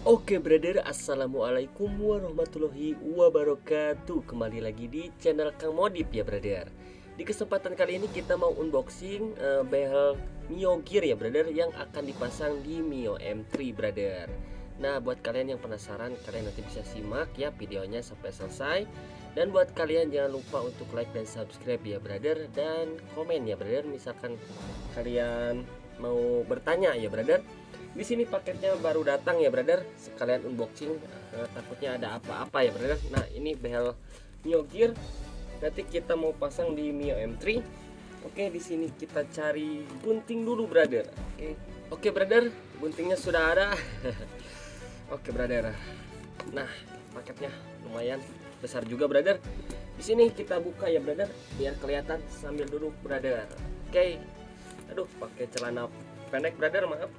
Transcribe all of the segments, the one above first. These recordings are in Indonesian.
Oke brother, assalamualaikum warahmatullahi wabarakatuh. Kembali lagi di channel Kang Modip ya brother. Di kesempatan kali ini kita mau unboxing behel Mio Gear ya brother, yang akan dipasang di Mio M3 brother. Nah buat kalian yang penasaran, kalian nanti bisa simak ya videonya sampai selesai. Dan buat kalian jangan lupa untuk like dan subscribe ya brother, dan komen ya brother misalkan kalian mau bertanya ya brother. Di sini paketnya baru datang ya brother, sekalian unboxing, takutnya ada apa-apa ya brother. Nah ini behel Mio Gear, nanti kita mau pasang di Mio M3. Oke, di sini kita cari gunting dulu brother. Oke brother, guntingnya sudah ada. Oke brother, nah paketnya lumayan besar juga brother. Di sini kita buka ya brother, biar kelihatan sambil duduk brother. Oke, aduh pakai celana pendek brother, maaf.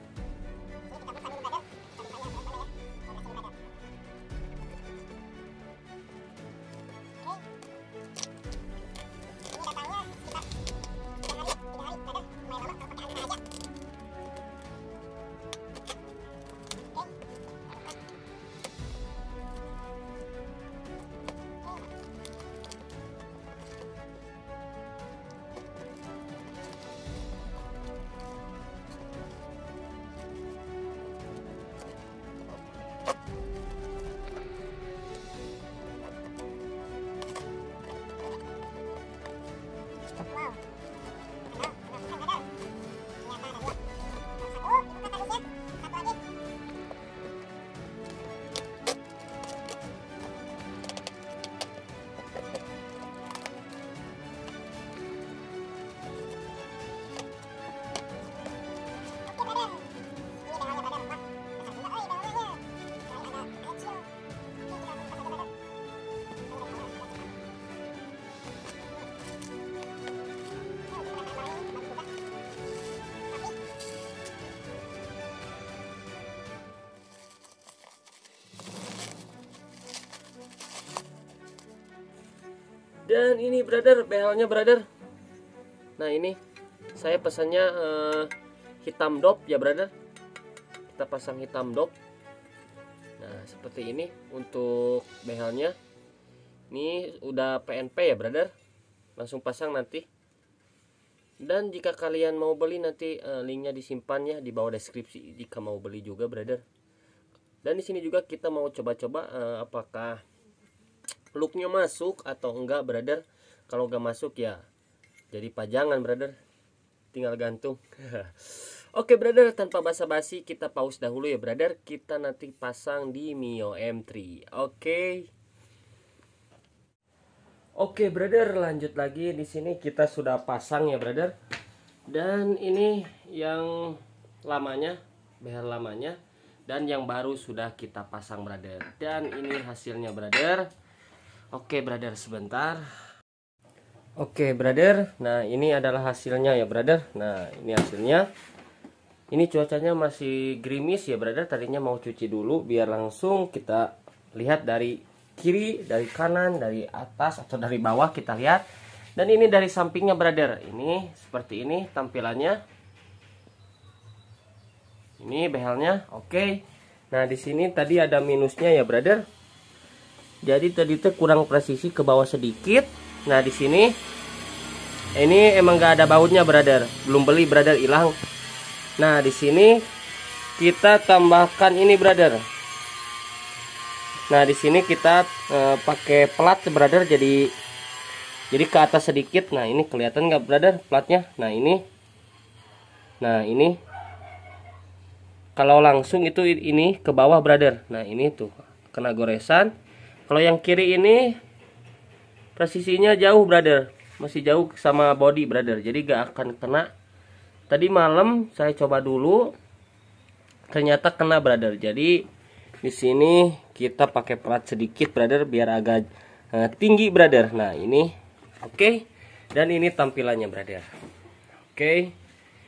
Dan ini brother, behelnya brother. Nah ini saya pesannya hitam dop ya brother. Kita pasang hitam dop. Nah seperti ini untuk behelnya. Ini udah PNP ya brother. Langsung pasang nanti. Dan jika kalian mau beli nanti linknya disimpan ya di bawah deskripsi jika mau beli juga brother. Dan di sini juga kita mau coba-coba apakah looknya masuk atau enggak brother. Kalau enggak masuk ya jadi pajangan brother, tinggal gantung. Oke brother, tanpa basa-basi kita pause dahulu ya brother, kita nanti pasang di Mio M3. Oke brother, lanjut lagi. Di sini kita sudah pasang ya brother. Dan ini yang lamanya, behel lamanya, dan yang baru sudah kita pasang brother. Dan ini hasilnya brother. Oke brother, sebentar. Oke brother, nah ini adalah hasilnya ya brother. Nah ini hasilnya. Ini cuacanya masih gerimis ya brother. Tadinya mau cuci dulu biar langsung kita lihat dari kiri, dari kanan, dari atas atau dari bawah kita lihat. Dan ini dari sampingnya brother. Ini seperti ini tampilannya. Ini behelnya. Oke. Nah di sini tadi ada minusnya ya brother. Jadi tadi itu kurang presisi ke bawah sedikit. Nah di sini ini emang gak ada bautnya brother, belum beli brother, hilang. Nah di sini kita tambahkan ini brother. Nah di sini kita pakai plat brother, jadi ke atas sedikit. Nah ini kelihatan nggak brother platnya? Nah ini kalau langsung itu ini ke bawah brother. Nah ini tuh kena goresan. Kalau yang kiri ini presisinya jauh brother, masih jauh sama body brother, jadi gak akan kena. Tadi malam saya coba dulu, ternyata kena brother. Jadi di sini kita pakai plat sedikit brother, biar agak tinggi brother. Nah ini oke. Dan ini tampilannya brother. Oke.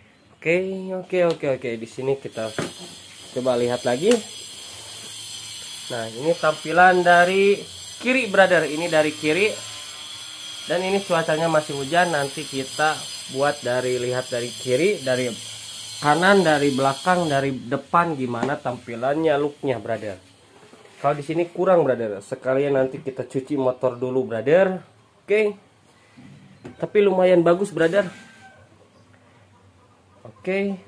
Di sini kita coba lihat lagi. Nah ini tampilan dari kiri brother, ini dari kiri. Dan ini cuacanya masih hujan, nanti kita buat lihat dari kiri, dari kanan, dari belakang, dari depan, gimana tampilannya, looknya, brother. Kalau di sini kurang, brother. Sekalian nanti kita cuci motor dulu, brother. Oke. Tapi lumayan bagus, brother. Oke.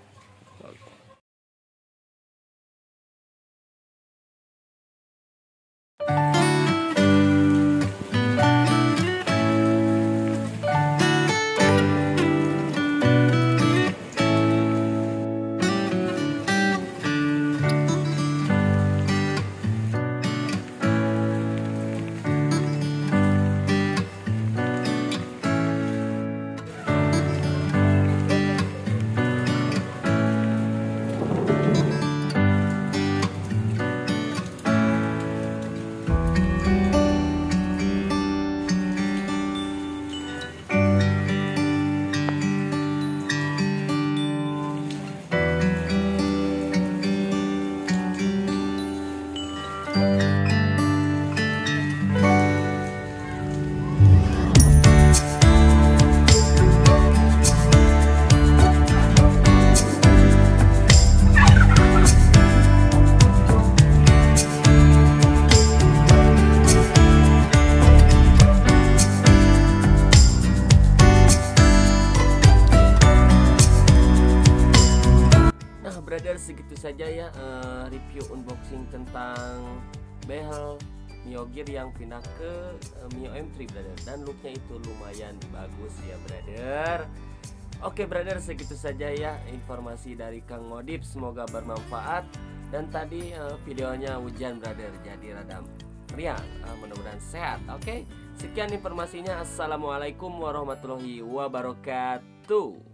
Brother, segitu saja ya review unboxing tentang behel Mio Gear yang pindah ke Mio M3, brother. Dan looknya itu lumayan bagus ya, brother. Oke, brother, segitu saja ya informasi dari Kang Modip. Semoga bermanfaat. Dan tadi videonya hujan, brother, jadi rada meriang. Mudah-mudahan sehat. Oke, sekian informasinya. Assalamualaikum warahmatullahi wabarakatuh.